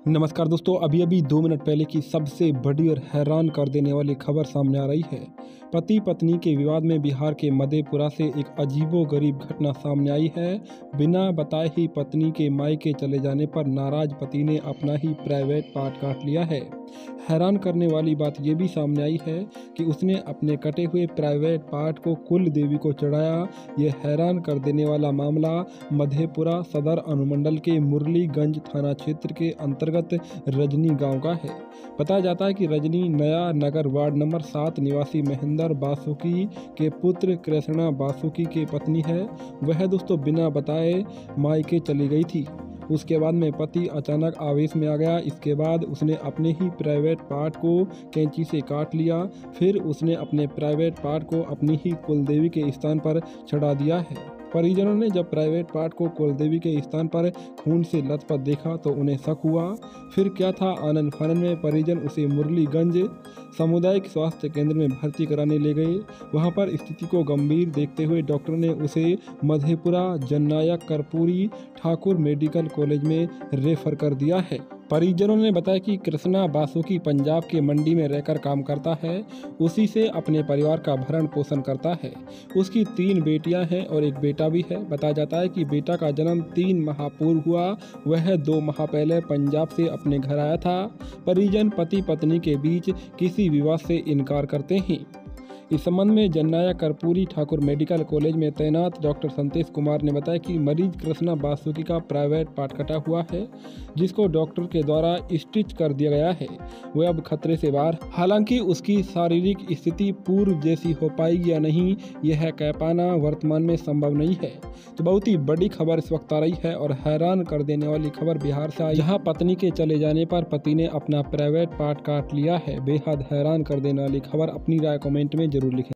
नमस्कार दोस्तों, अभी अभी 2 मिनट पहले की सबसे बड़ी और हैरान कर देने वाली खबर सामने आ रही है। पति पत्नी के विवाद में बिहार के मधेपुरा से एक अजीबोगरीब घटना सामने आई है। बिना बताए ही पत्नी के मायके चले जाने पर नाराज पति ने अपना ही प्राइवेट पार्ट काट लिया है। हैरान करने वाली बात ये भी सामने आई है कि उसने अपने कटे हुए प्राइवेट पार्ट को कुल देवी को चढ़ाया। ये हैरान कर देने वाला मामला मधेपुरा सदर अनुमंडल के मुरलीगंज थाना क्षेत्र के अंतर्गत रजनी गांव का है। बताया जाता है कि रजनी नया नगर वार्ड नंबर 7 निवासी महेंद्र बासुकी के पुत्र कृष्णा बासुकी की पत्नी है। वह दोस्तों बिना बताए मायके चली गई थी। उसके बाद में पति अचानक आवेश में आ गया। इसके बाद उसने अपने ही प्राइवेट पार्ट को कैंची से काट लिया। फिर उसने अपने प्राइवेट पार्ट को अपनी ही कुलदेवी के स्थान पर चढ़ा दिया है। परिजनों ने जब प्राइवेट पार्ट को कुलदेवी के स्थान पर खून से लथपथ देखा तो उन्हें शक हुआ। फिर क्या था, आनन फानन में परिजन उसे मुरलीगंज सामुदायिक स्वास्थ्य केंद्र में भर्ती कराने ले गए। वहां पर स्थिति को गंभीर देखते हुए डॉक्टर ने उसे मधेपुरा जननायक कर्पूरी ठाकुर मेडिकल कॉलेज में रेफर कर दिया है। परिजनों ने बताया कि कृष्णा बासुकी पंजाब के मंडी में रहकर काम करता है। उसी से अपने परिवार का भरण पोषण करता है। उसकी 3 बेटियां हैं और एक बेटा भी है। बताया जाता है कि बेटा का जन्म 3 माह पूर्व हुआ। वह 2 माह पहले पंजाब से अपने घर आया था। परिजन पति पत्नी के बीच किसी विवाद से इनकार करते हैं। इस संबंध में जननायक कर्पूरी ठाकुर मेडिकल कॉलेज में तैनात डॉक्टर संतोष कुमार ने बताया कि मरीज कृष्णा बासुकी का प्राइवेट पार्ट कटा हुआ है, जिसको डॉक्टर के द्वारा स्टिच कर दिया गया है। वह अब खतरे से बाहर। हालांकि उसकी शारीरिक स्थिति पूर्व जैसी हो पाएगी या नहीं, यह कह पाना वर्तमान में संभव नहीं है। तो बहुत ही बड़ी खबर इस वक्त आ रही है और हैरान कर देने वाली खबर बिहार से आई, जहाँ पत्नी के चले जाने पर पति ने अपना प्राइवेट पार्ट काट लिया है। बेहद हैरान कर देने वाली खबर। अपनी राय कमेंट में जरूर लिखें।